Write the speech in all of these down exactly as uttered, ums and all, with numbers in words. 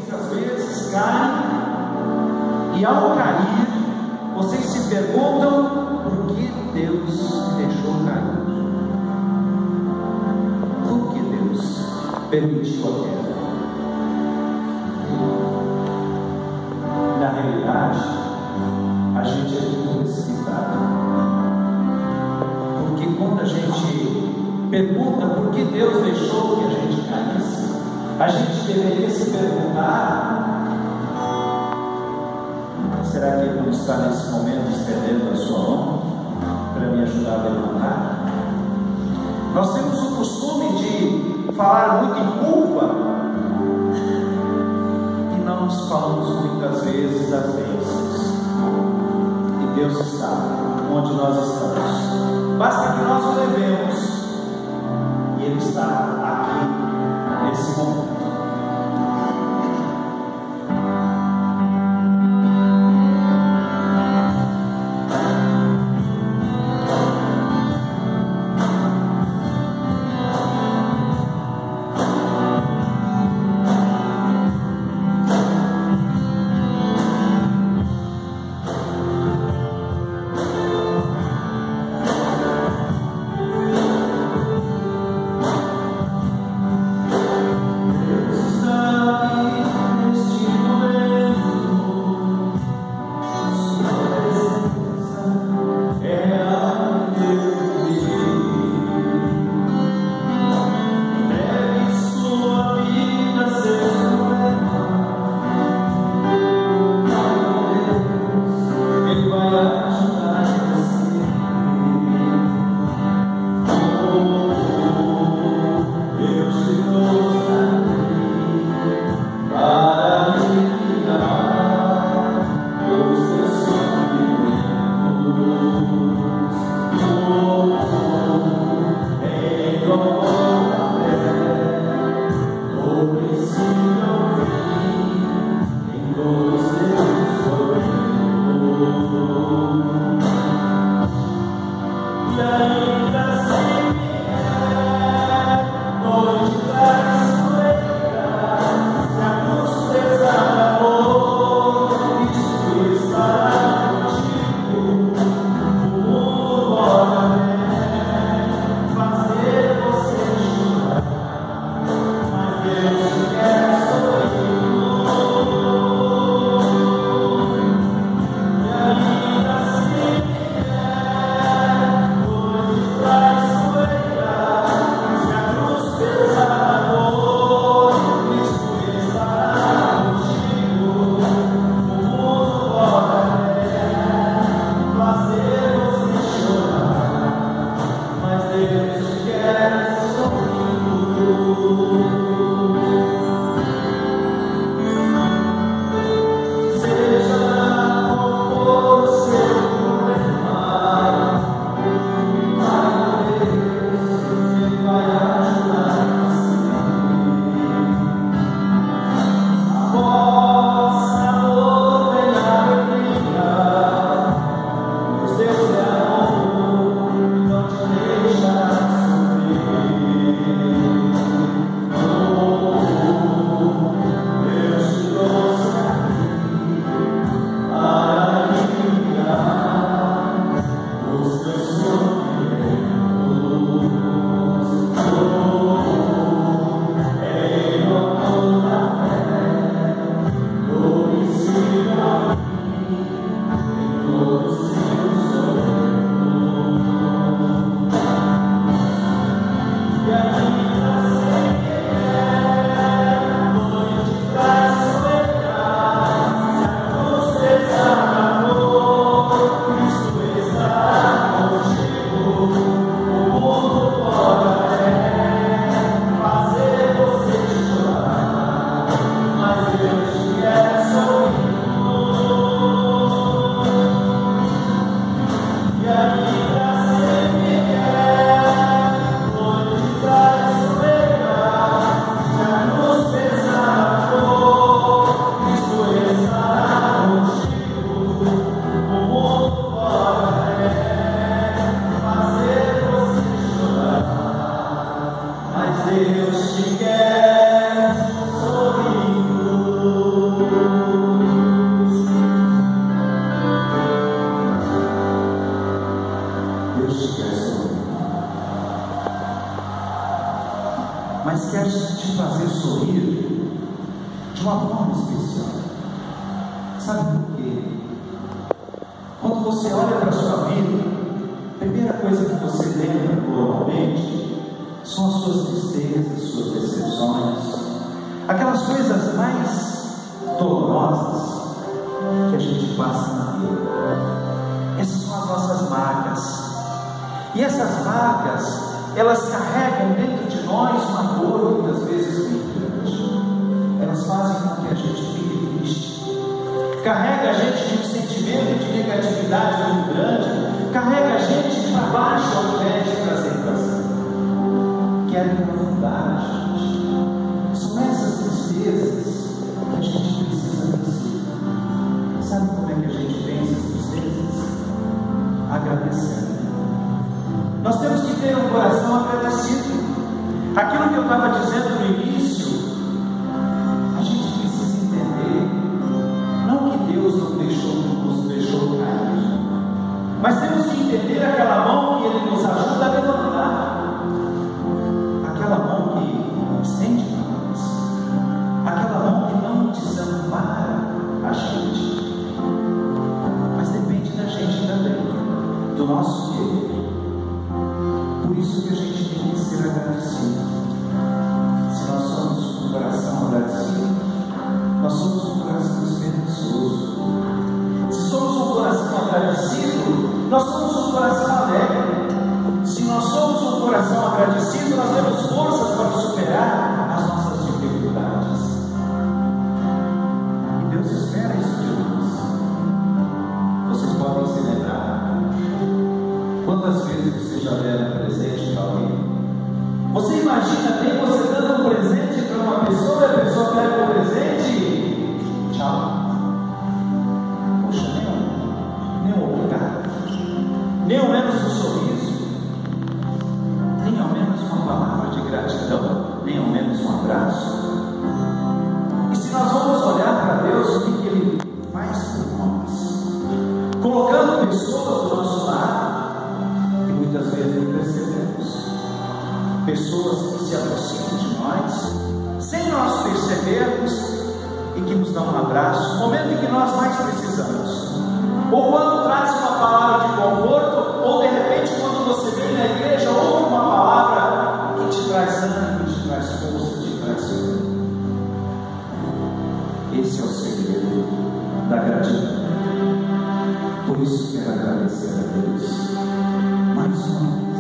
muitas vezes caem, e ao cair, vocês se perguntam por que Deus deixou cair. Por que Deus permitiu a queda? Na realidade, a gente é muito precipitado, porque quando a gente pergunta por que Deus deixou que a gente caísse, a gente deveria se perguntar: será que Ele não está nesse momento estendendo a sua mão para me ajudar a levantar? Nós temos o costume de falar muito em culpa e não nos falamos muitas vezes das bênçãos. E Deus está onde nós estamos. Basta que nós o levemos e Ele está aqui nesse momento. de uma forma especial. Sabe por quê? Quando você olha para a sua vida, a primeira coisa que você lembra normalmente são as suas tristezas, suas decepções, aquelas coisas mais dolorosas que a gente passa na vida. Essas são as nossas marcas. E essas marcas, elas carregam dentro de nós uma dor muitas vezes muito grande. Elas fazem com que a gente fique triste, carrega a gente de um sentimento de negatividade muito grande, carrega a gente para baixo ao invés de trazer para cima. Querem aprofundar a gente. São essas tristezas que a gente precisa vencer. Sabe como é que a gente vence as tristezas? Agradecendo. Nós temos que ter um coração agradecido. Aquilo que eu estava dizendo no início, a gente precisa entender, não que Deus não deixou, nos deixou cair, mas temos que entender aquela mão que Ele nos ajuda a levantar, aquela mão que estende para nós, aquela mão que não desampara a gente, mas depende da gente também, do nosso querer. Por isso que a gente tem que ser agradecido. Se nós somos um coração agradecido, nós somos um coração esperançoso. Se somos um coração agradecido, nós somos um coração alegre. Se nós somos um coração agradecido, nós temos forças para superar as nossas dificuldades. E Deus espera isso de nós. Vocês podem se lembrar quantas vezes você já deram um presente para alguém? Você imagina bem você dando um presente para uma pessoa e a pessoa pega o presente e tchau. Poxa, nem, nem um obrigado, nem ao menos um sorriso, nem ao menos uma palavra de gratidão, nem ao menos um abraço. E se nós vamos olhar para Deus, o que, que Ele faz por nós? Colocando pessoas do nosso lado, muitas vezes não percebemos, pessoas que se aproximam de nós, sem nós percebermos, e que nos dão um abraço, no momento em que nós mais precisamos, ou quando traz uma palavra de conforto, ou de repente quando você vem na igreja, ouve uma palavra que te traz ânimo, que te traz força, te traz fé. Esse é o segredo da gratidão. Por isso quero agradecer a Deus mais uma vez.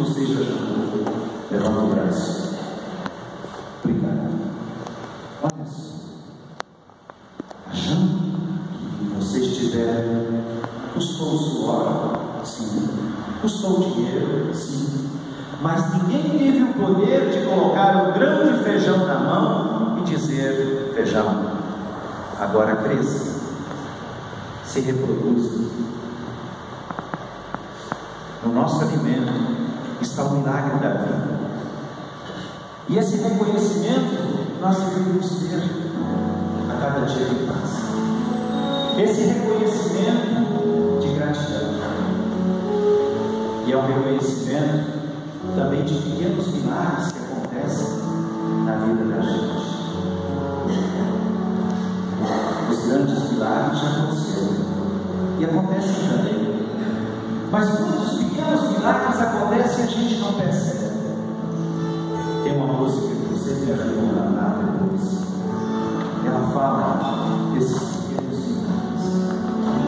você já jantou, levanta o braço. Obrigado. Olha só. Achando que você estiver, custou o suor, sim. Custou dinheiro, sim. Mas ninguém teve o poder de colocar um grão de feijão na mão e dizer: feijão, agora cresça, se reproduza. No nosso alimento está o milagre da vida. E esse reconhecimento nós devemos ter a cada dia que passa. Esse reconhecimento de gratidão. E é um reconhecimento também de pequenos milagres que acontecem na vida da gente. Os grandes milagres já aconteceram e acontecem também. Mas muitos pequenos milagres acontecem e a gente não percebe. Tem uma música que você me ajudou a cantar depois. Ela fala desses pequenos milagres.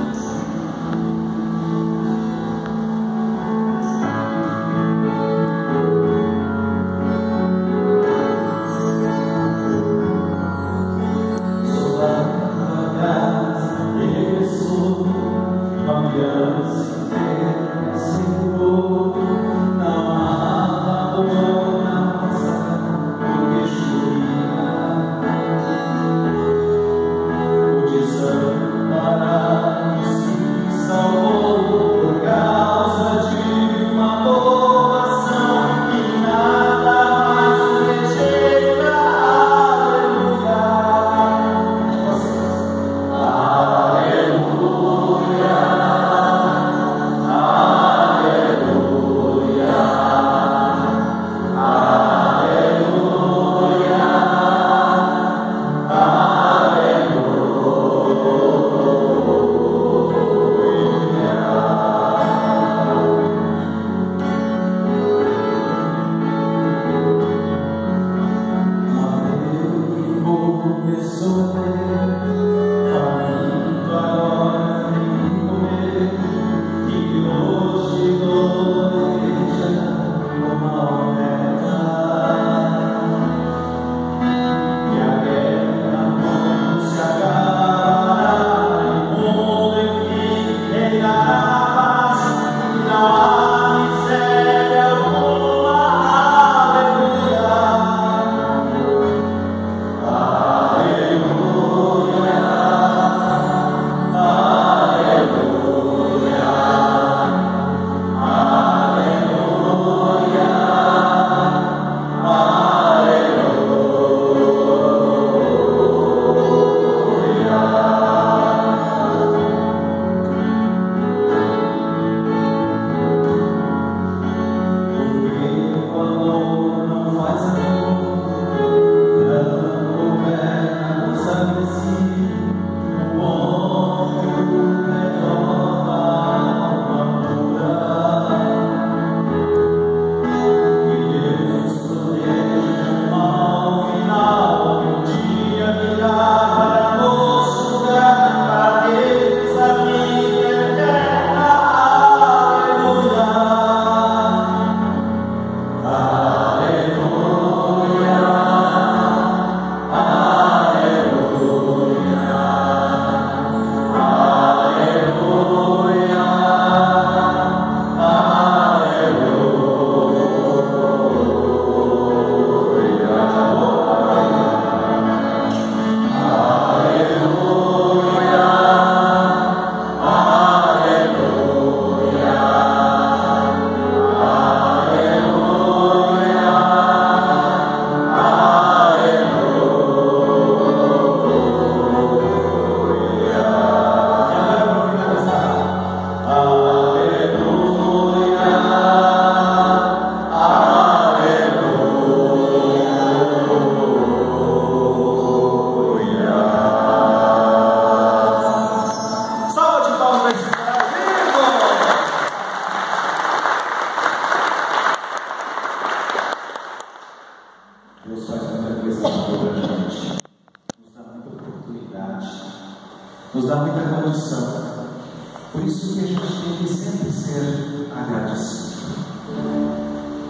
nos dá muita condição. Por isso que a gente tem que sempre ser agradecido.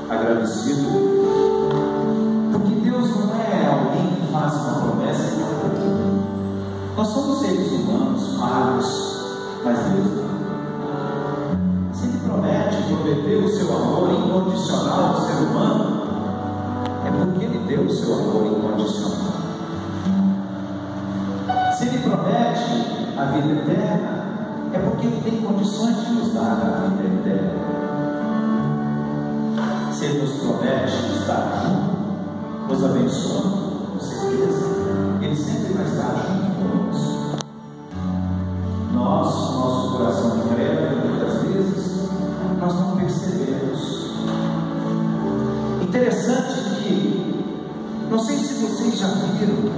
agradecido, porque Deus não é alguém que faz uma promessa. Nós somos seres humanos, falhos, mas Deus não. Se Ele promete prometer o seu amor incondicional ao ser humano, é porque Ele deu o seu amor incondicional. Se Ele promete a vida eterna, é porque Ele tem condições de nos dar a vida eterna. Se Ele nos promete estar junto, nos abençoando, com certeza, Ele sempre vai estar junto conosco. Nós, nosso coração incrédulo, muitas vezes, nós não percebemos. Interessante que, não sei se vocês já viram,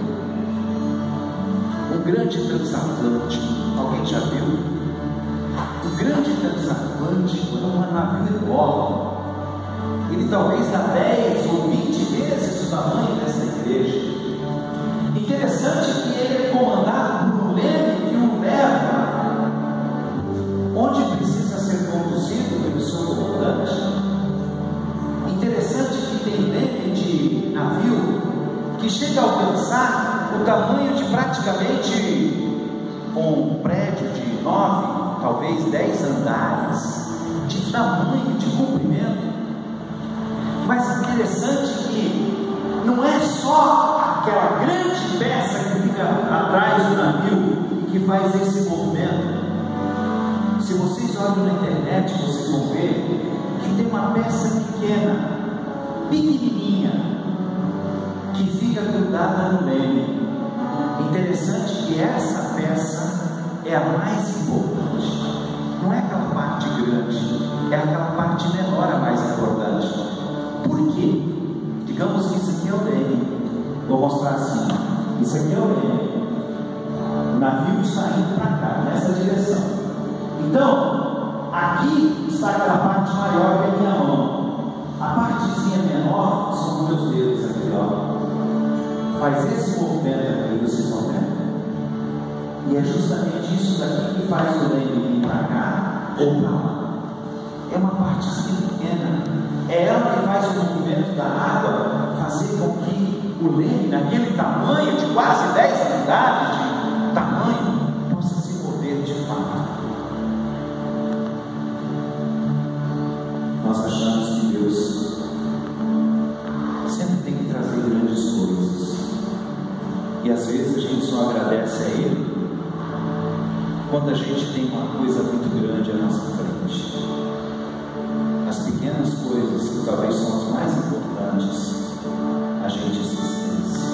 um grande transatlântico. Alguém já viu? O grande transatlântico é um navio enorme. Ele talvez dá dez ou vinte vezes o tamanho dessa igreja. Interessante que ele é comandado por um leme que o leva onde precisa ser conduzido pelo seu comandante. Interessante que tem leme de navio que chega a alcançar o tamanho de praticamente um prédio de nove, talvez dez andares, de tamanho, de comprimento. Mas interessante que não é só aquela grande peça que fica atrás do navio que faz esse movimento. Se vocês olham na internet, vocês vão ver que tem uma peça pequena, pequenininha, que fica grudada no leme. Interessante que essa peça é a mais importante. Não é aquela parte grande, é aquela parte menor a mais importante. Por quê? Digamos que isso aqui é o leme. Vou mostrar assim. Isso aqui é o leme. O navio está indo para cá, nessa direção. Então, aqui está aquela parte maior que é a minha mão. A partezinha menor são os meus dedos aqui, ó. Faz esse movimento aqui, vocês estão vendo? E é justamente isso daqui que faz o leme vir para cá ou para lá. É uma partezinha pequena. É ela que faz o movimento da água fazer com que o leme, naquele tamanho de quase dez andares de tamanho, possa se mover de fato. Nós achamos que Deus sempre tem que trazer grandes coisas, e às vezes a gente só agradece a Ele quando a gente tem uma coisa muito grande à nossa frente. As pequenas coisas, que talvez são as mais importantes, a gente se esquece.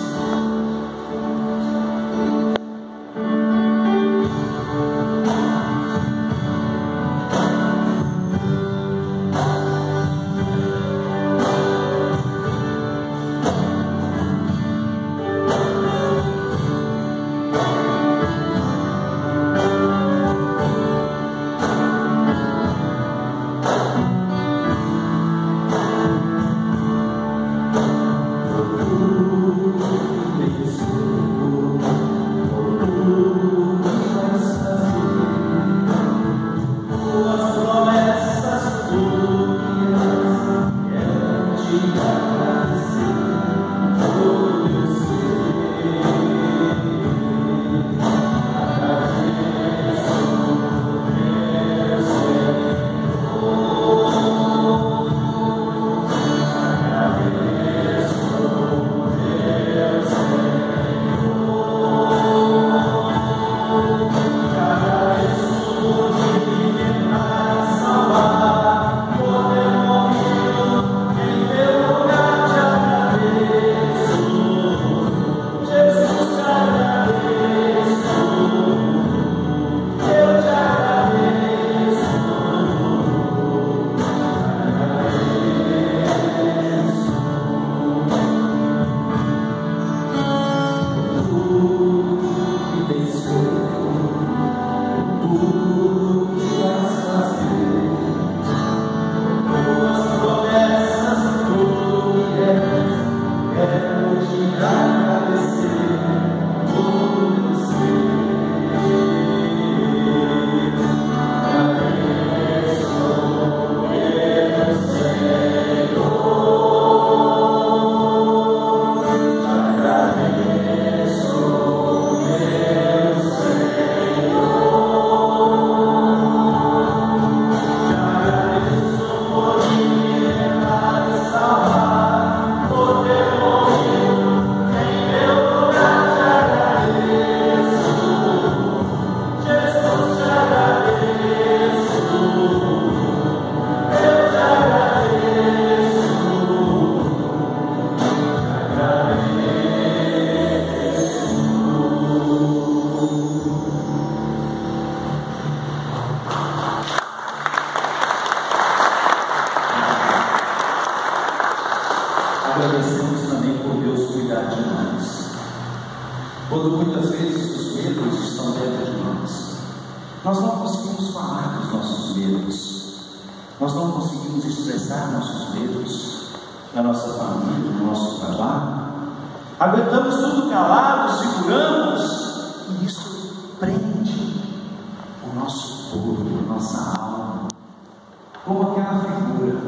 agradecemos também por Deus cuidar de nós. Quando muitas vezes os medos estão dentro de nós, nós não conseguimos falar dos nossos medos, nós não conseguimos expressar nossos medos na nossa família, no nosso trabalho, aguentamos tudo calado, seguramos, e isso prende o nosso corpo, a nossa alma, como aquela figura.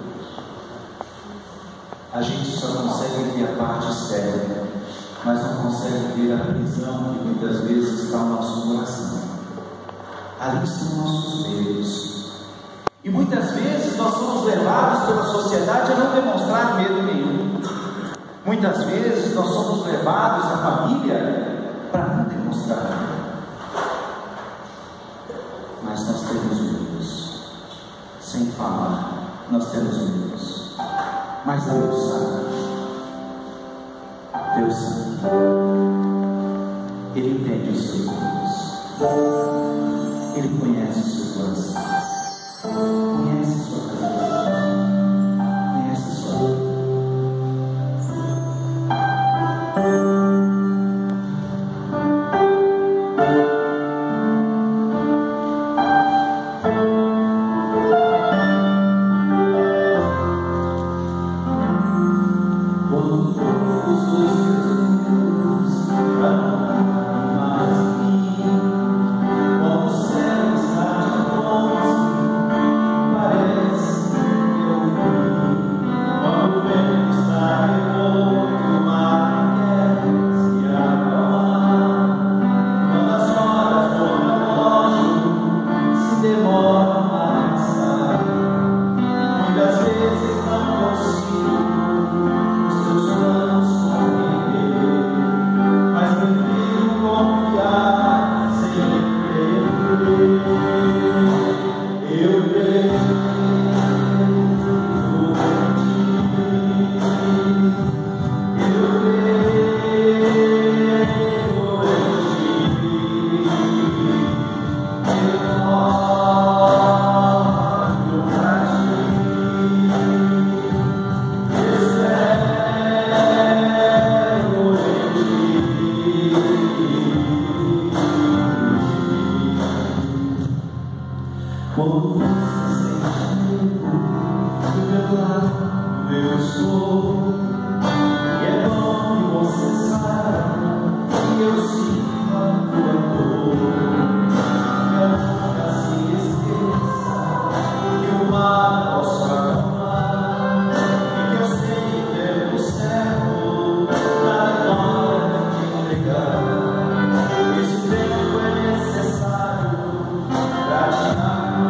A gente só consegue ver a parte externa, mas não consegue ver a prisão que muitas vezes está no nosso coração. Ali estão nossos medos. E muitas vezes nós somos levados pela sociedade a não demonstrar medo nenhum. Muitas vezes nós somos levados, a família, para não demonstrar medo. Mas nós temos medos. Sem falar, nós temos medos. Mas Deus sabe. Deus sabe. Ele entende os seus medos. Ele conhece o seu coração. Conhece a sua casa. Conhece a sua vida.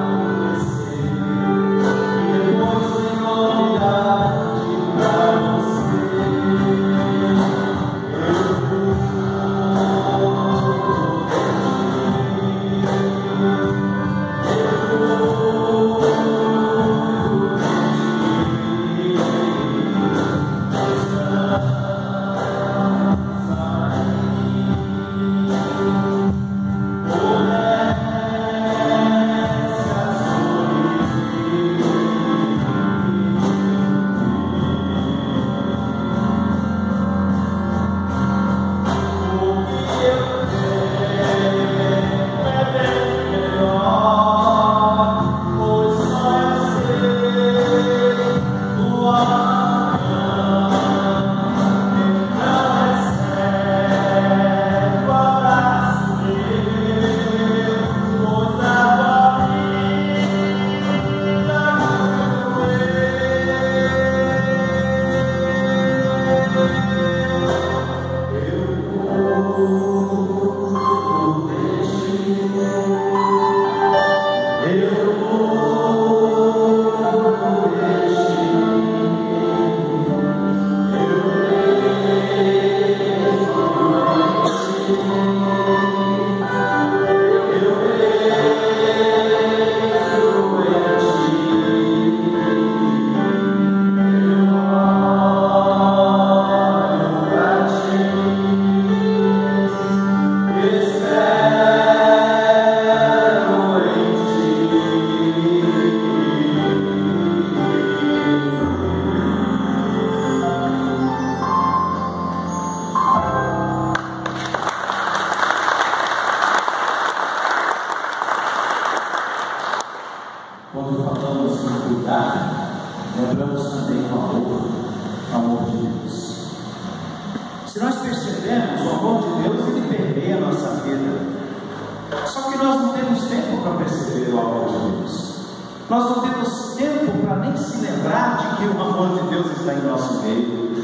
Depois, em novidade, pra você. Se nós percebemos, o amor de Deus, ele permeia a nossa vida. Só que nós não temos tempo para perceber o amor de Deus. Nós não temos tempo para nem se lembrar de que o amor de Deus está em nosso meio.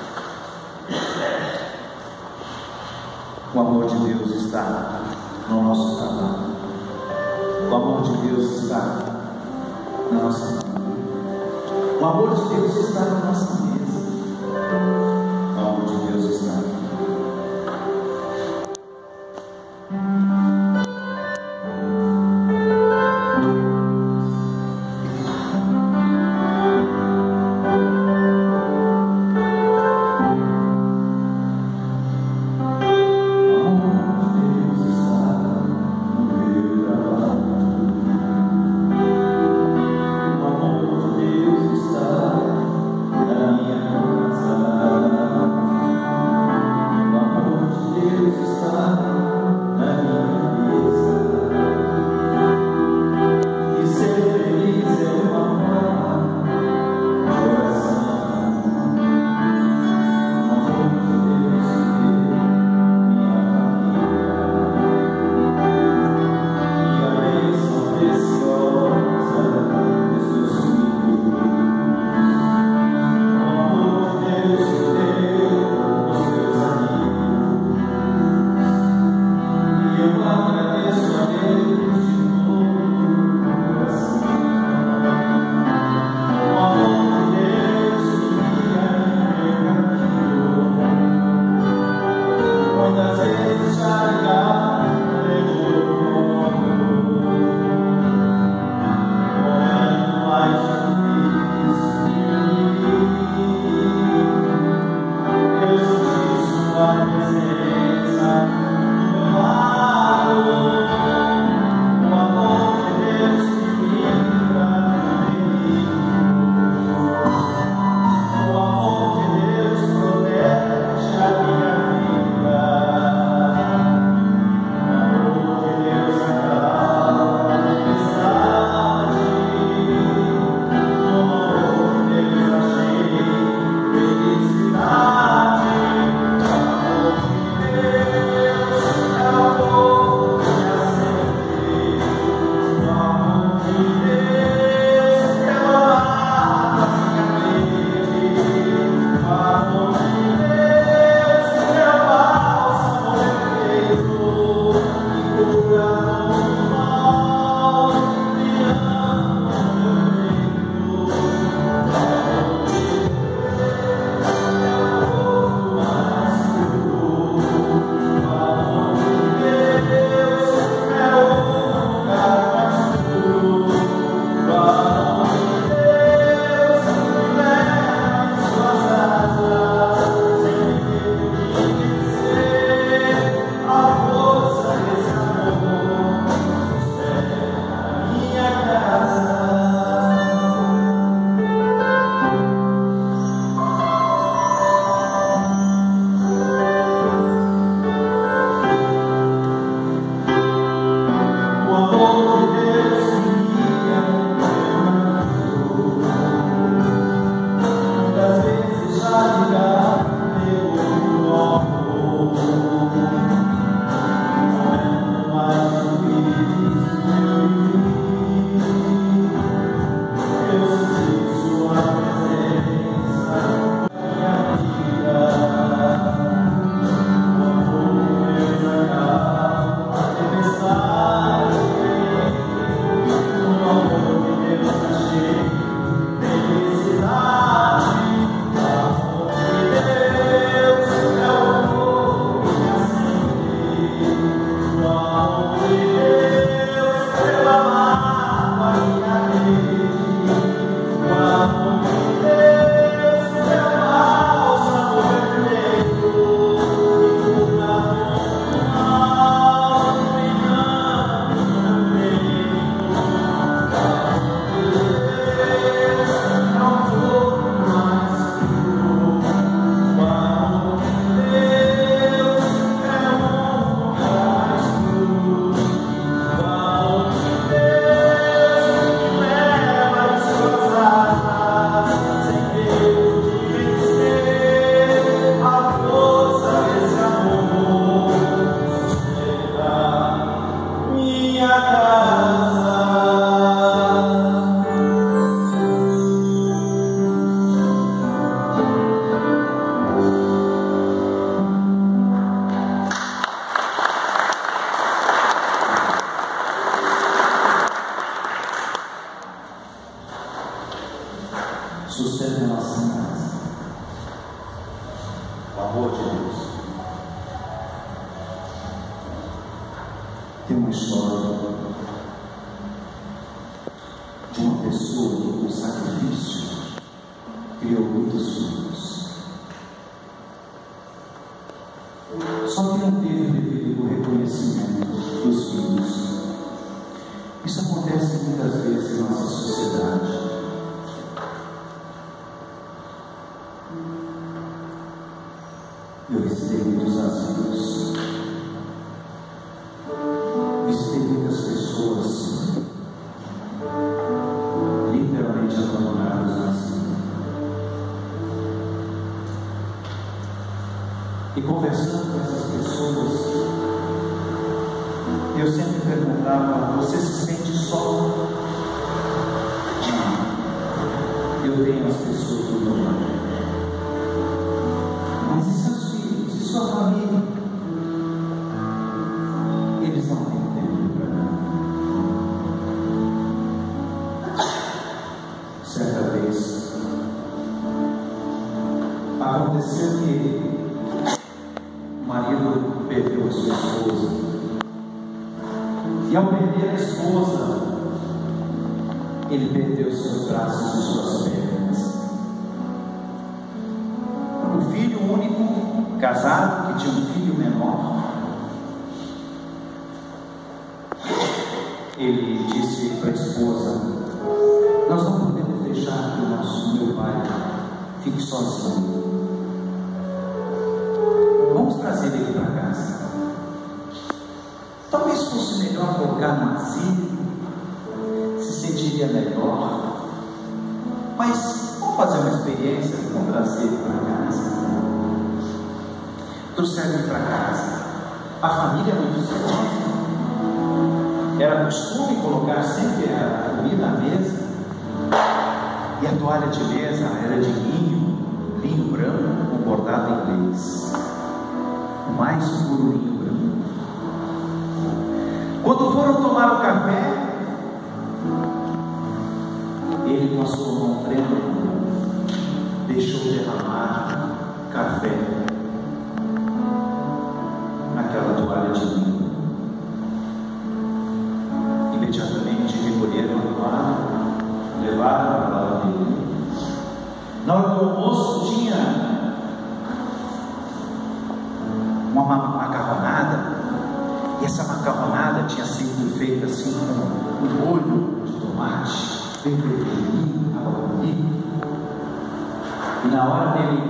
O amor de Deus está no nosso trabalho. O amor de Deus está na nossa família. O amor de Deus está na nossa mesa. O amor de Deus está aqui. Na minha a nossa casa. O amor de Deus. Tem uma história de uma pessoa que, com sacrifício, criou muitos filhos. Só que não teve devido reconhecimento dos filhos. Isso acontece muitas vezes em nossa sociedade. Eu visitei muitos asilos, visitei muitas pessoas literalmente abandonadas no asilo. E conversando com essas pessoas, eu sempre perguntava: você se sente só? Não, eu tenho as pessoas do meu lado. Mas e seus filhos? E sua família? Eles não têm tempo para nada. Certa vez aconteceu que o marido perdeu a sua esposa. E ao perder a esposa, ele perdeu seus braços e suas pernas. O filho único, casado, que tinha um filho menor, ele disse para a esposa: nós não podemos deixar que o nosso meu pai fique sozinho. Vamos trazer ele para casa. Talvez fosse melhor colocar no asilo, se sentiria melhor. Mas vamos fazer uma experiência, vamos trazer ele para casa. Trouxeram ele para casa. A família é muito zelosa. Era costume colocar sempre a comida à mesa. E a toalha de mesa era de linho, linho branco com bordado inglês. O mais puro linho branco. Quando foram tomar o café, ele, com a sua mão trêmula, deixou derramar café naquela toalha de linho. Imediatamente recolheram a toalha, levaram para a lavanderia. Na hora do almoço tinha uma macarronada. E essa macarronada tinha sido feita assim com um molho de tomate, bem vermelhinho, estava bonito. E na hora dele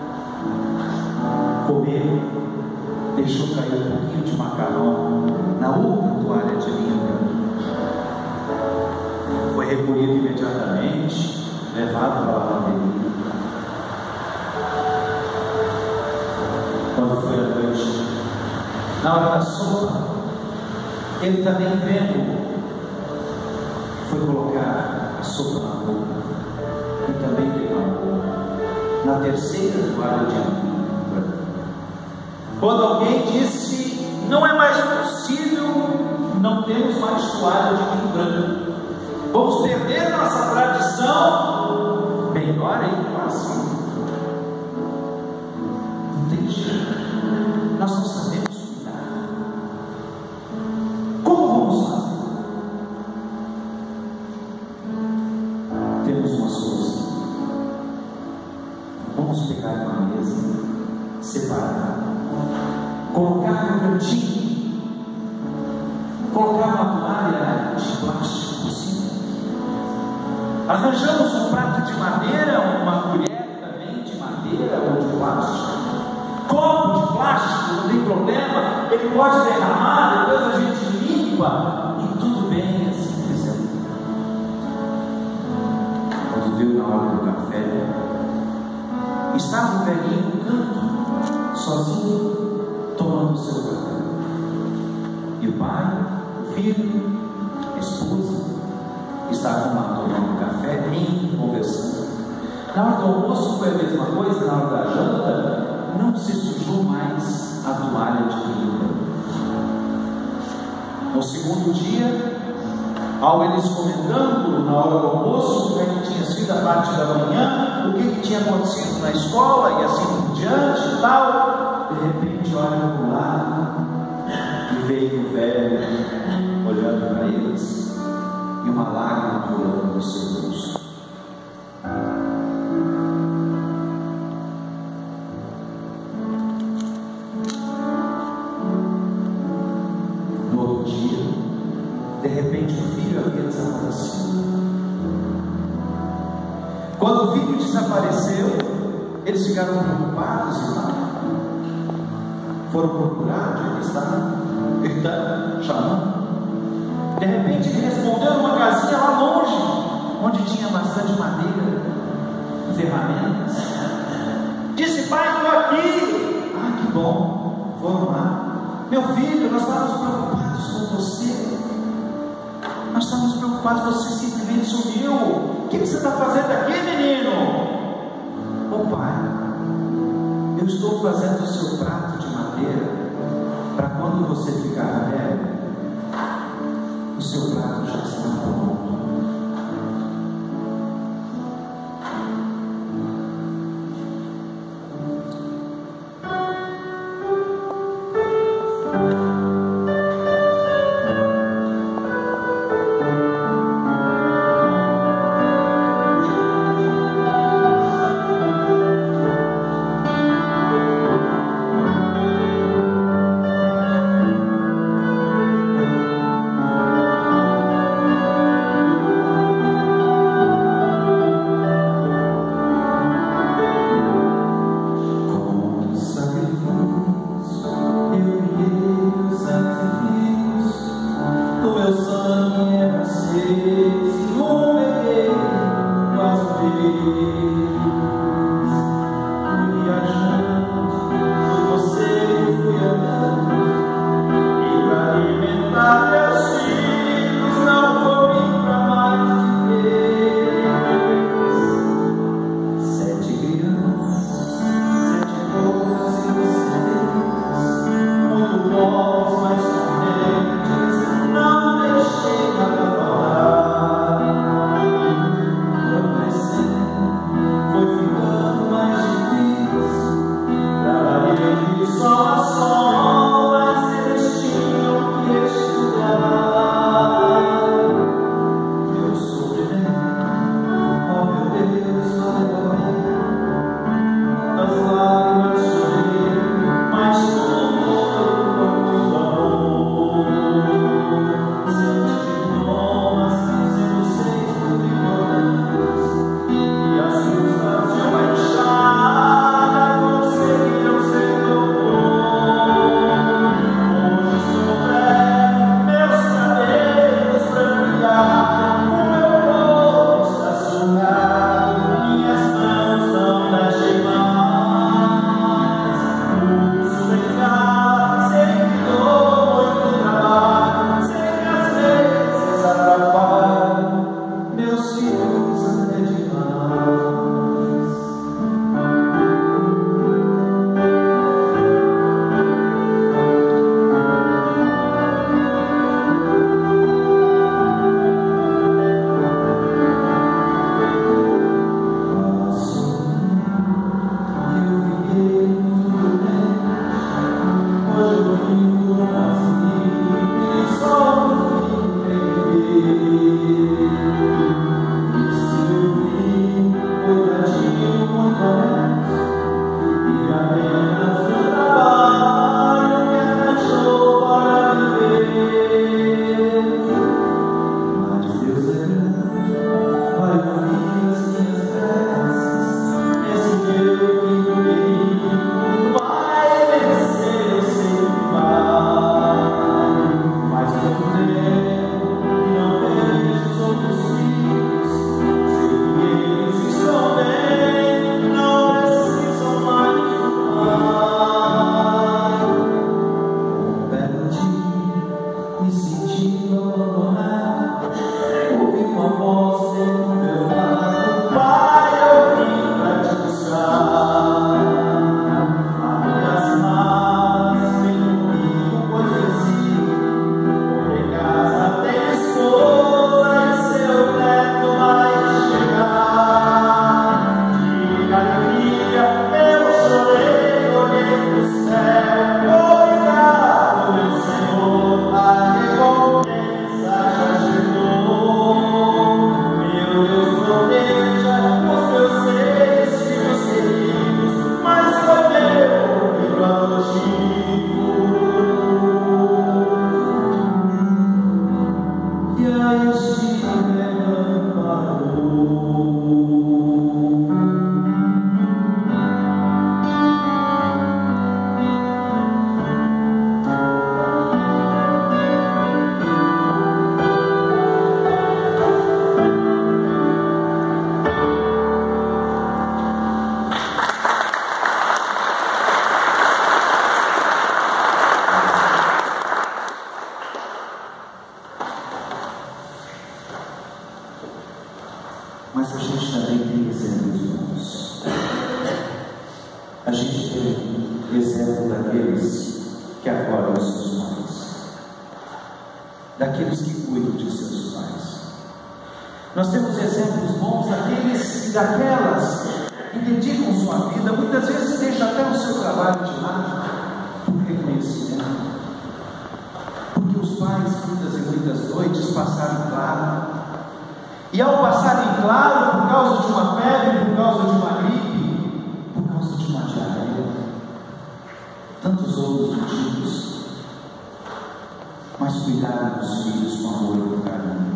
comer, deixou cair um pouquinho de macarrão na outra toalha de linho. Foi recolhido imediatamente, levado para a lavanderia. Quando foi à noite, na hora da sopa, ele também tremendo foi colocar a sopa na boca e também derramou na terceira toalha de linho. Quando alguém disse: não é mais possível, não temos mais toalha de linho branco, vamos perder nossa tradição, melhor ir para assim. Não tem jeito, nós não sabemos. Como vamos fazer? Temos uma solução. Vamos pegar uma mesa, separar, colocar no cantinho, colocar uma toalha de plástico por cima. Arranjamos um prato de madeira, uma colher também de madeira ou de plástico. Copo de plástico, não tem problema, ele pode derramar, depois a gente limpa e tudo bem, assim fizemos. Quando deu na hora do café, estava o velhinho no canto, sozinho, tomando o seu café. E o pai, o filho, a esposa, estavam lá tomando café, rindo, conversando. Na hora do almoço foi a mesma coisa, na hora da janta, não se sujou mais a toalha de linho. No segundo dia, ao eles comentando na hora do almoço, como é que tinha sido a parte da manhã, o que, que tinha acontecido na escola e assim por diante e tal. De repente olha para o lado e veio o velho olhando para eles e uma lágrima rolando no seu rosto. No outro dia, de repente o filho havia desaparecido. Quando o filho desapareceu, eles ficaram preocupados e lá foram procurar onde ele estava, gritando, chamando. De repente ele respondeu numa casinha lá longe, onde tinha bastante madeira, ferramentas. Disse: pai, estou aqui. Ah, que bom. Foram lá. Meu filho, nós estávamos preocupados com você. Nós estávamos preocupados, você simplesmente sumiu. O que você está fazendo aqui, menino? Ô pai, eu estou fazendo o seu prato de madeira para quando você ficar velho, o seu prato já está pronto. exemplo daqueles que acolhem os seus pais, daqueles que cuidam de seus pais. Nós temos exemplos bons daqueles e daquelas que dedicam sua vida, muitas vezes deixam até o seu trabalho de lado, por reconhecimento, porque os pais muitas e muitas noites passaram em claro, e ao passarem em claro por causa de uma febre, por causa de uma gripe, por causa de uma diarreia, tantos outros motivos, mas cuidaram dos filhos com amor e com carinho.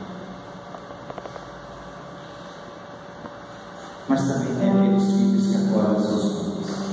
Mas também tem aqueles filhos que acolhem seus pais.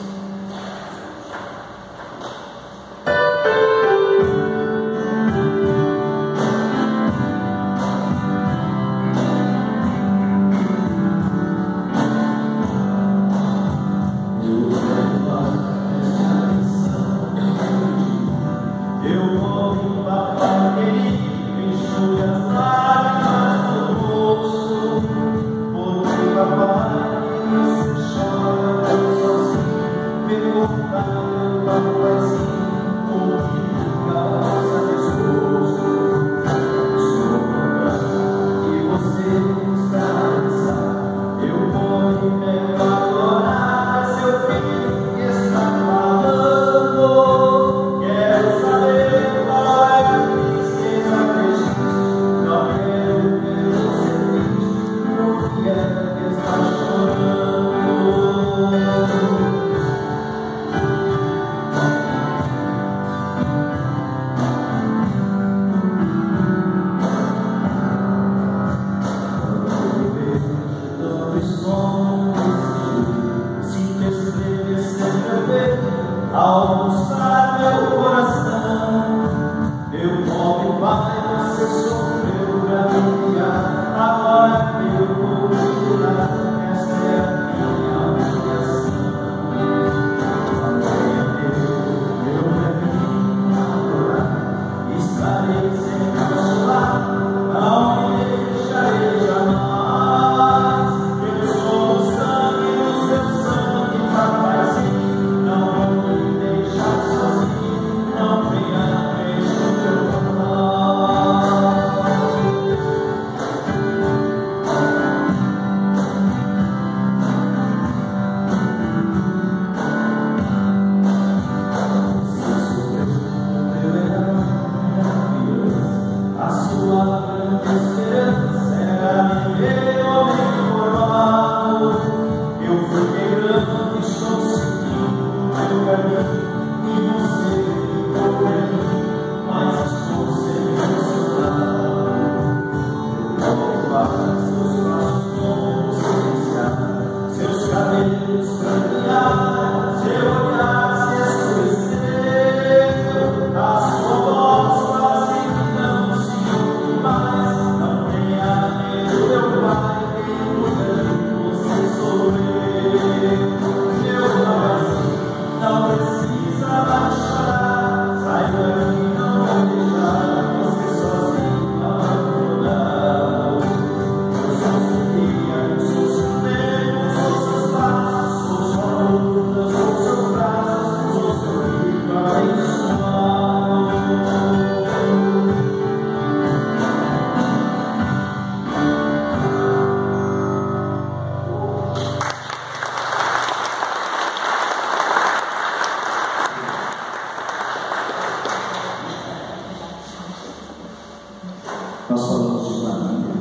Nós falamos de família,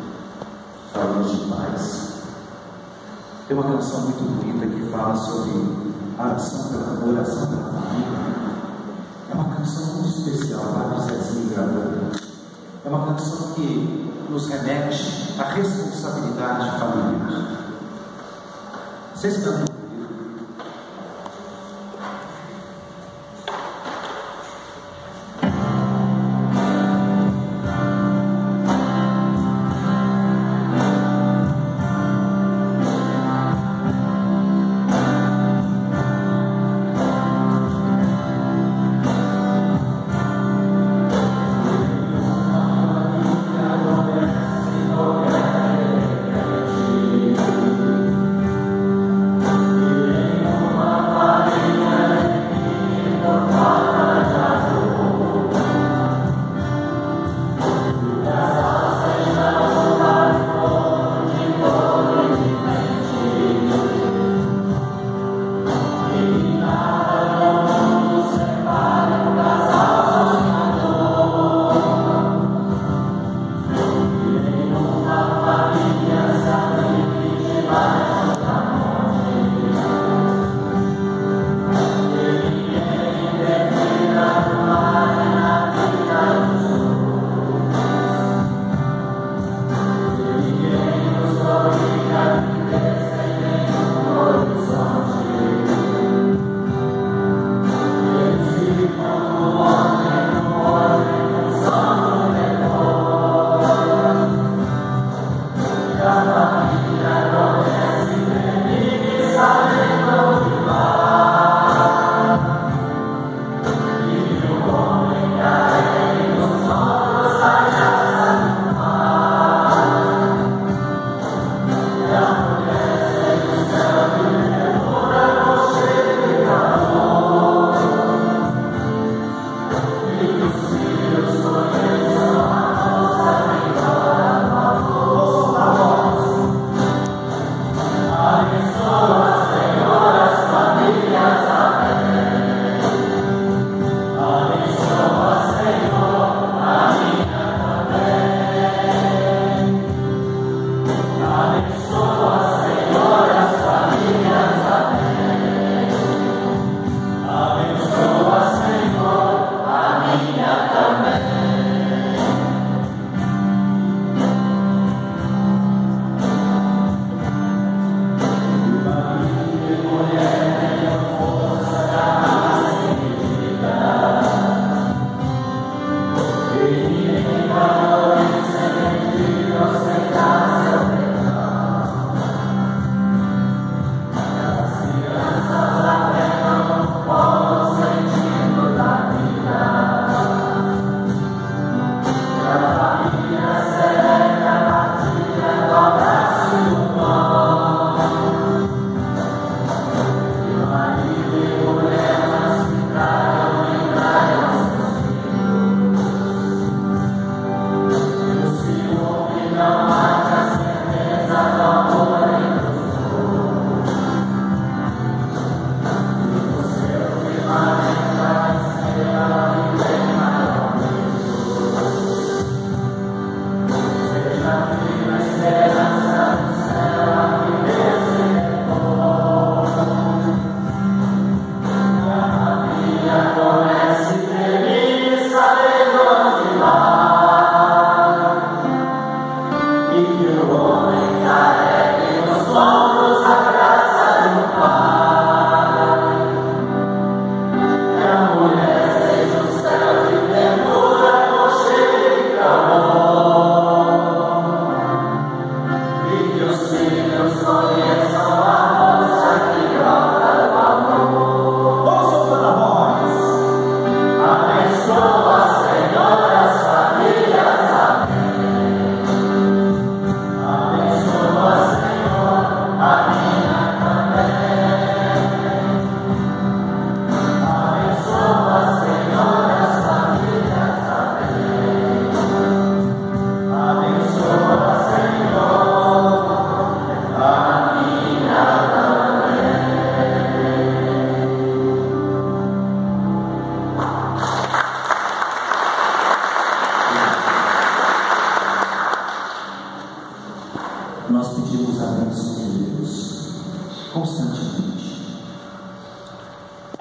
falamos de pais. Tem uma canção muito bonita que fala sobre a oração pela, oração pela família. É uma canção muito especial, lá do Zezinho Gravador. É uma canção que nos remete à responsabilidade familiar. Vocês cantam? Oh,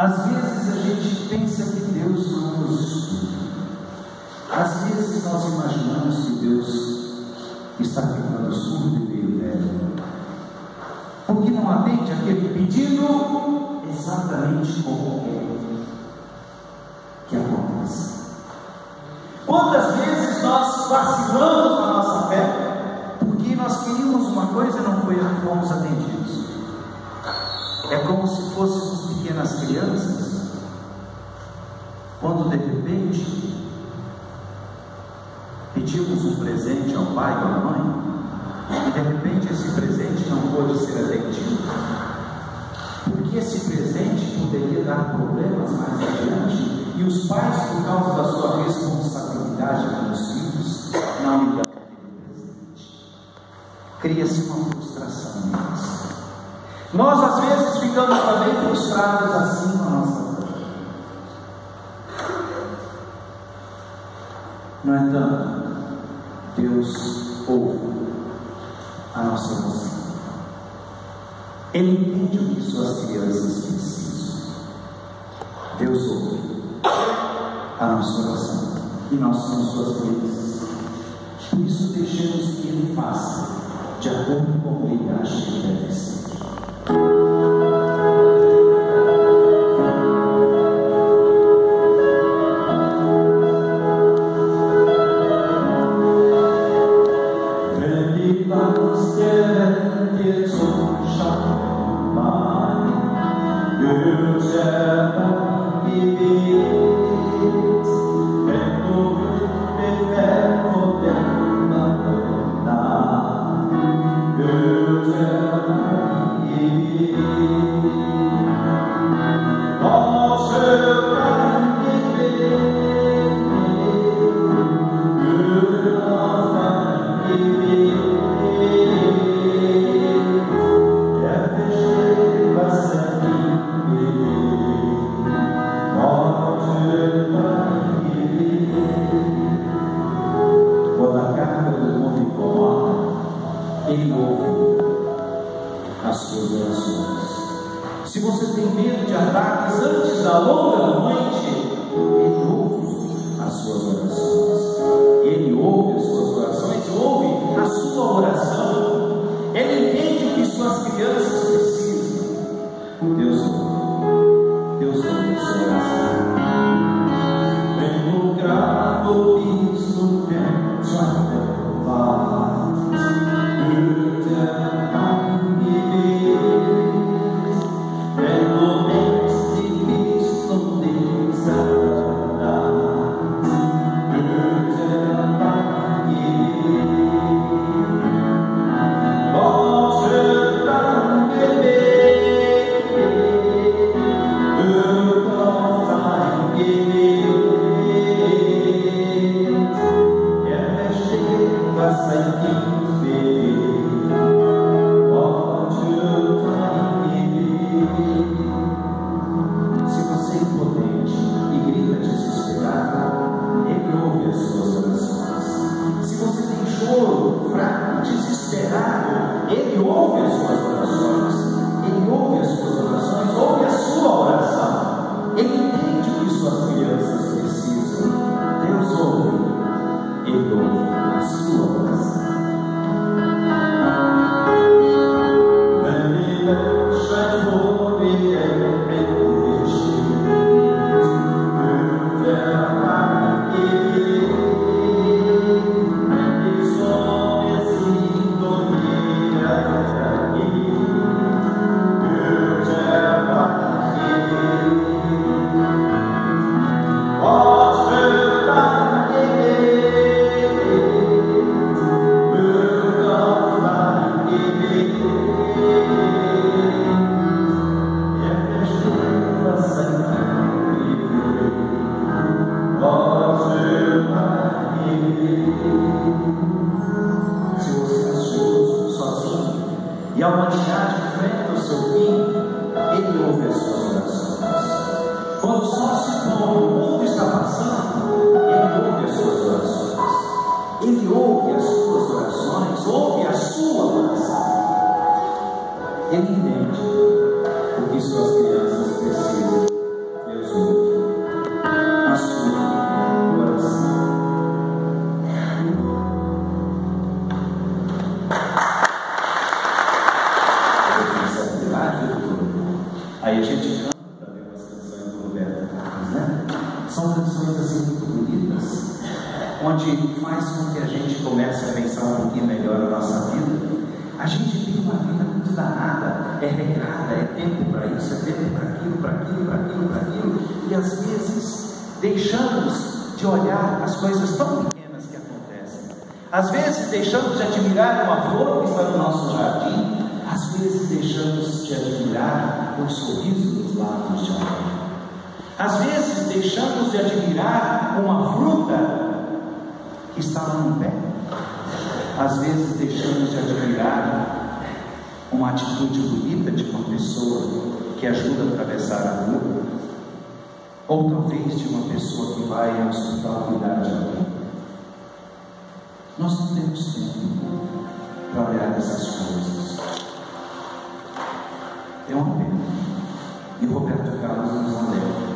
Às vezes a gente pensa que Deus não nos escuta. Às vezes nós imaginamos que Deus está ficando surdo e meio velho, porque não atende aquele pedido exatamente como quer que aconteça. Quantas vezes nós vacilamos na nossa fé, porque nós queríamos uma coisa e não foi, fomos atendidos. É como se fôssemos pequenas crianças, quando de repente pedimos um presente ao pai ou à mãe, e de repente esse presente não pôde ser atendido, porque esse presente poderia dar problemas mais adiante, e os pais, por causa da sua responsabilidade com os filhos, não lhe dão aquele presente. Cria-se uma frustração neles. Nós às vezes ficamos também frustrados assim na nossa vida. No entanto, Deus ouve a nossa oração. Ele entende o que suas crianças precisam. Deus ouve a nossa oração e nós somos suas crianças. Por isso deixemos que Ele faça de acordo com Ele acha que deve ser. Ele entende o que suas crianças precisam. Aí a gente canta também umas canções do Roberto Carlos, né? São canções assim muito bonitas, onde faz com que a gente comece a pensar um pouquinho melhor a nossa vida. A gente tem uma vida muito danada, é regrada, é tempo para isso, é tempo para aquilo, para aquilo, para aquilo, para aquilo, e às vezes deixamos de olhar as coisas tão pequenas que acontecem. Às vezes deixamos de admirar uma flor que está no nosso jardim, às vezes deixamos de admirar o sorriso dos lábios de alguém. Às vezes deixamos de admirar uma fruta que está lá no pé. Às vezes deixamos de admirar uma atitude bonita de uma pessoa que ajuda a atravessar a rua, ou talvez de uma pessoa que vai ao hospital cuidar de alguém. Nós não temos tempo para olhar essas coisas. É uma pena. E o Roberto Carlos nos alerta.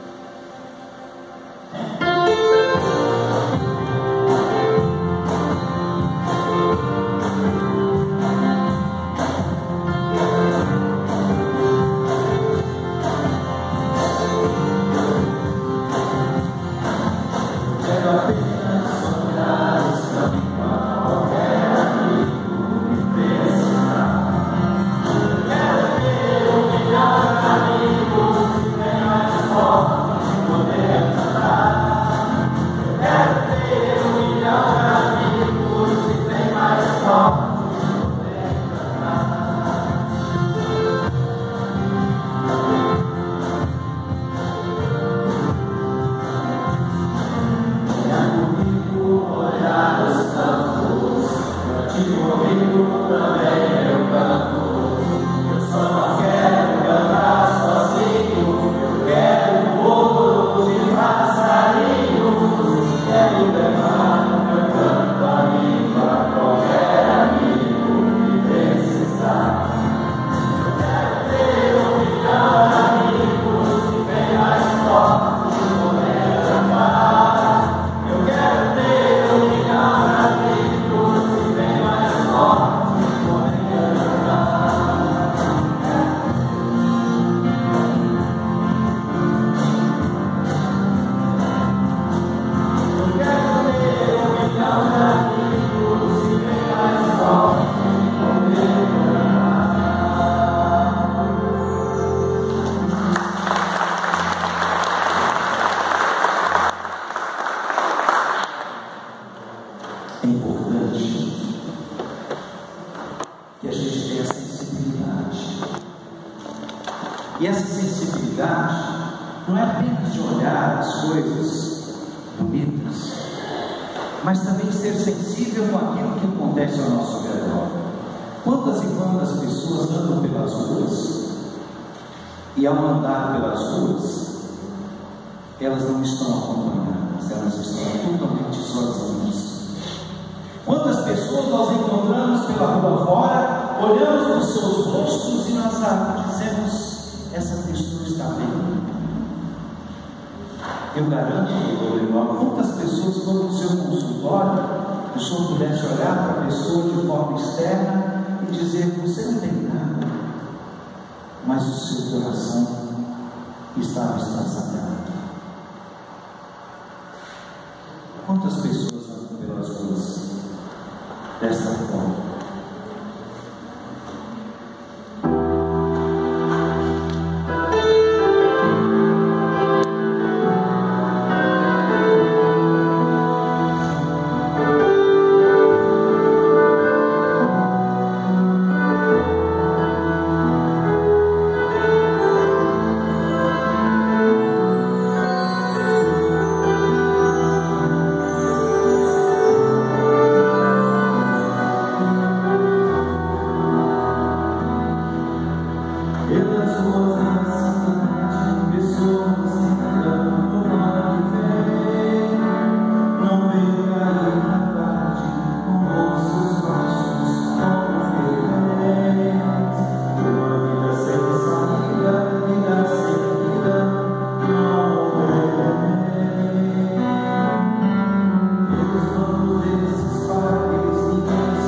É importante que a gente tenha sensibilidade. E essa sensibilidade não é apenas de olhar as coisas bonitas, mas também ser sensível com aquilo que acontece ao nosso redor. Quantas e quantas pessoas andam pelas ruas e ao andar pelas ruas elas não estão acompanhadas, elas estão totalmente sozinhas. Quantas pessoas nós encontramos pela rua fora, olhamos para os seus rostos e nós dizemos: essa pessoa está bem. Eu garanto, meu irmão, quantas pessoas foram no seu consultório, o senhor pudesse olhar para a pessoa de forma externa e dizer: você não tem nada, mas o seu coração estava estraçalhado. Quantas pessoas andam pelas ruas desta forma?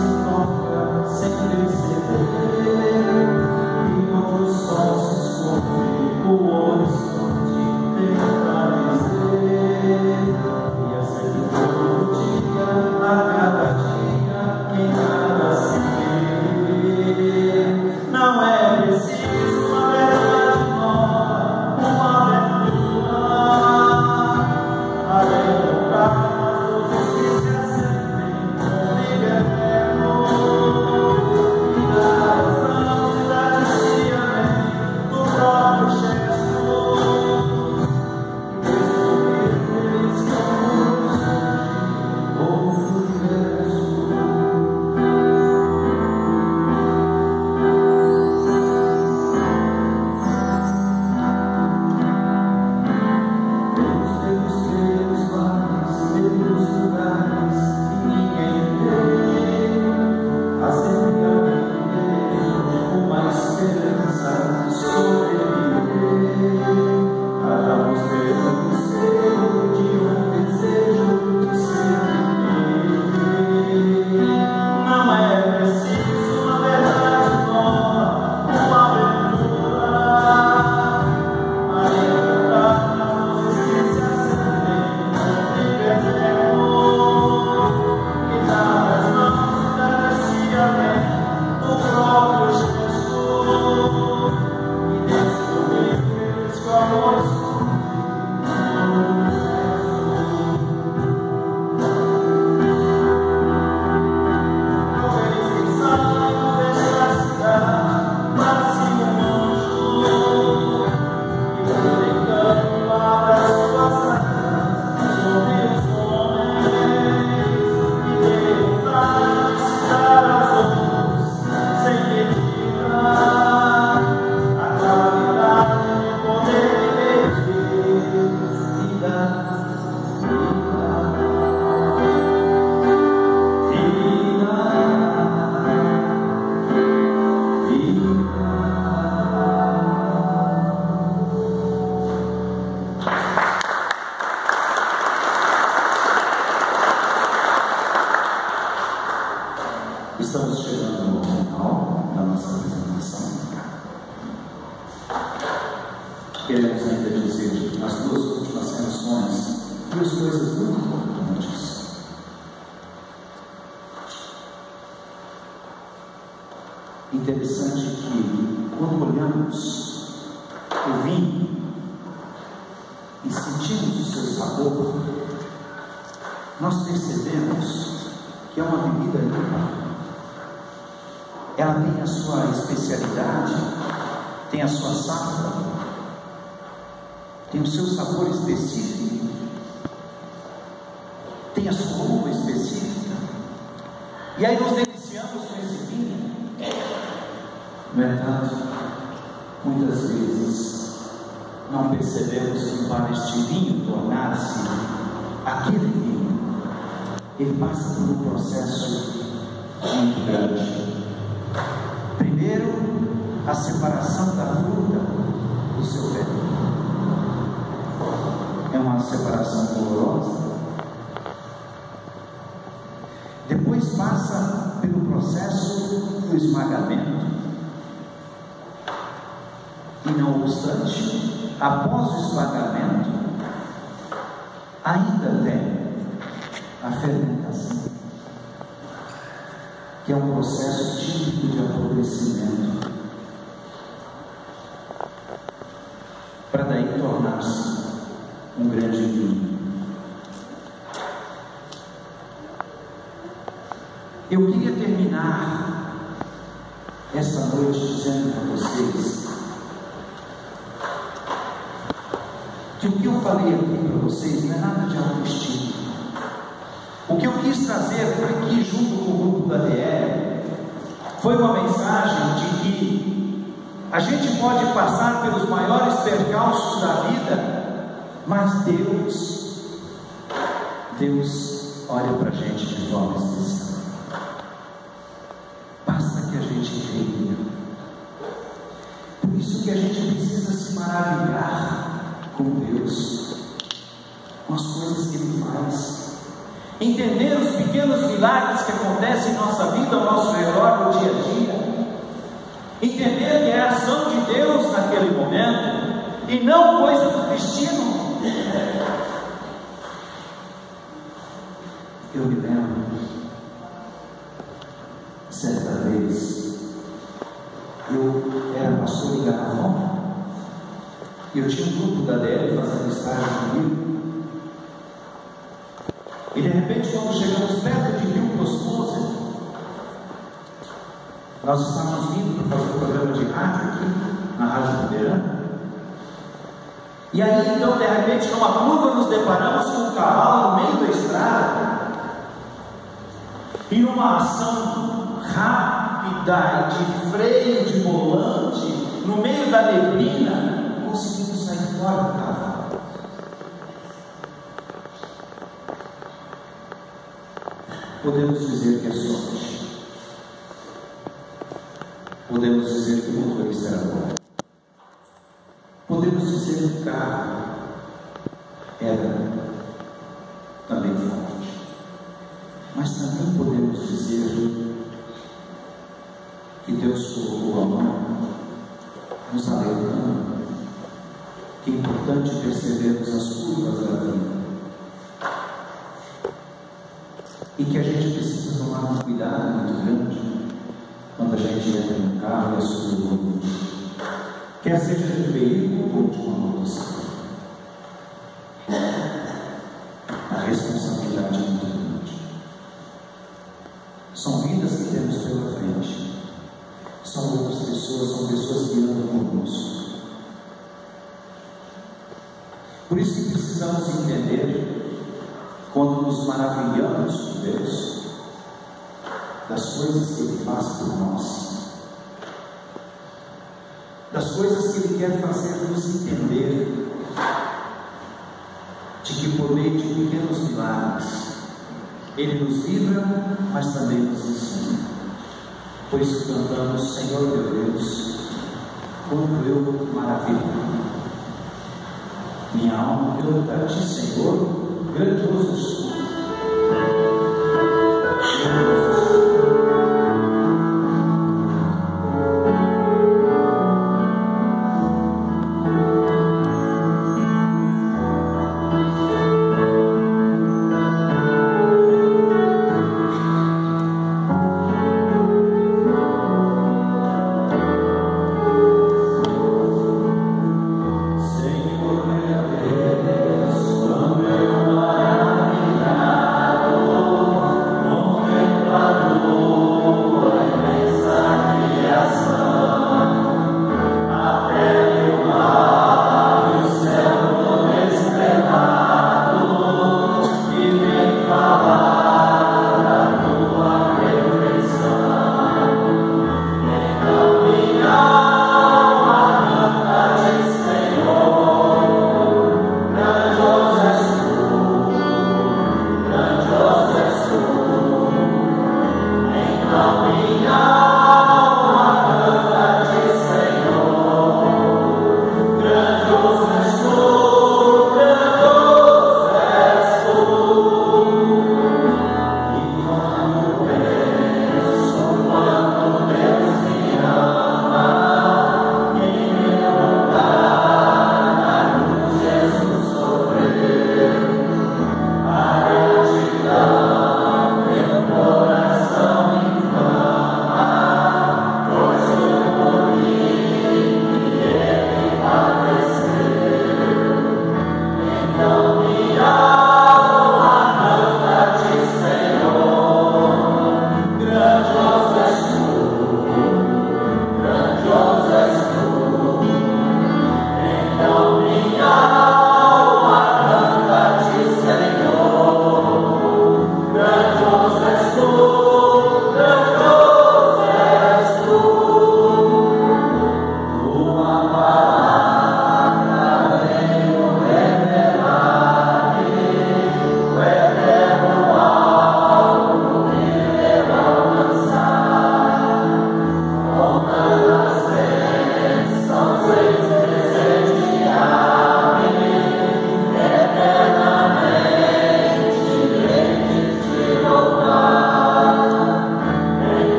Sem perceber, e onde os sócios queremos ainda dizer nas duas últimas canções duas coisas muito importantes. Interessante que, quando olhamos o vinho e sentimos o seu sabor, nós percebemos que é uma bebida limpa. Ela tem a sua especialidade, tem a sua safra, tem o seu sabor específico, tem a sua uva específica, e aí nos deliciamos com esse vinho. No entanto, muitas vezes não percebemos que para este vinho tornar-se aquele vinho, ele passa por um processo muito grande. Primeiro, a separação da fruta do seu pé. É uma separação dolorosa. Depois passa pelo processo do esmagamento. E não obstante, após o esmagamento, ainda tem a fermentação, que é um processo típico de apodrecimento, para daí tornar-se um grande vinho. Eu queria terminar esta noite dizendo para vocês que o que eu falei aqui para vocês não é nada de autoestima. O que eu quis trazer aqui junto com o grupo da D L foi uma mensagem de que a gente pode passar pelos maiores percalços da vida, mas Deus, Deus olha para a gente de forma especial. Basta que a gente creia. Por isso que a gente precisa se maravilhar com Deus, com as coisas que Ele faz, entender os pequenos milagres que acontecem em nossa vida, ao nosso redor, no dia a dia, entender que é a ação de Deus naquele momento e não coisa do destino. Eu me lembro, certa vez, eu era pastor em Garrafão, e eu tinha um grupo da D L fazendo estágio comigo. E de repente, quando chegamos perto de Rio Cosmoso, nós estávamos vindo para fazer um programa de rádio aqui, na Rádio Ribeirão. E aí, então, de repente, numa curva, nos deparamos com um cavalo no meio da estrada. E numa ação rápida de freio de volante, no meio da neblina, conseguimos sair fora do cavalo. Podemos dizer que é sorte. Podemos dizer que o motorista era bom. Podemos dizer que o carro era também forte. Mas também podemos dizer que Deus colocou a mão nos alertando que é importante percebermos as curvas da vida. E que a gente precisa tomar um cuidado muito grande quando a gente entra no carro e assume o volante, quer seja de veículo ou de uma motocicleta. A responsabilidade é muito grande. São vidas que temos pela frente, são outras pessoas, são pessoas que andam conosco. Por isso que precisamos entender, quando nos maravilhamos com Deus, das coisas que Ele faz por nós, das coisas que Ele quer fazer nos entender, de que por meio de pequenos milagres, Ele nos livra, mas também nos ensina. Por isso cantamos: Senhor meu Deus, como eu maravilho. Minha alma canta a Ti, Senhor, grandioso.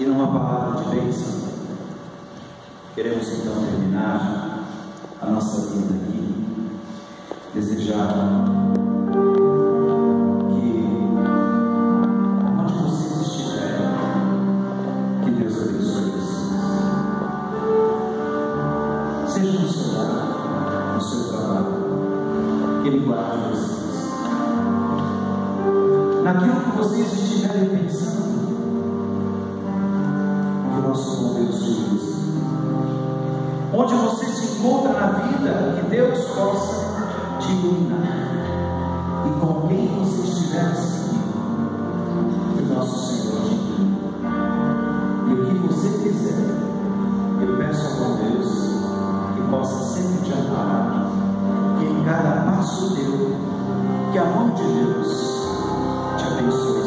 e numa palavra de bênção, queremos então terminar a nossa vida aqui, desejar que, onde vocês estiverem, que Deus abençoe vocês, seja no seu lar, no seu trabalho, que Ele guarde vocês, naquilo que vocês estiverem pensando, que nosso bom Deus te use. Onde você se encontra na vida, que Deus possa te iluminar. E com quem você estiver seguindo, que o nosso Senhor te ilumine. E o que você fizer, eu peço ao bom Deus que possa sempre te amparar. Que em cada passo teu, que a mão de Deus te abençoe.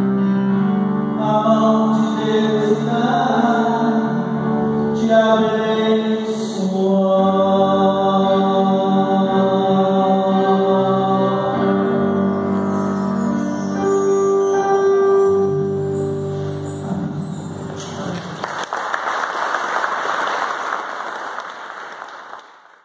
Amen.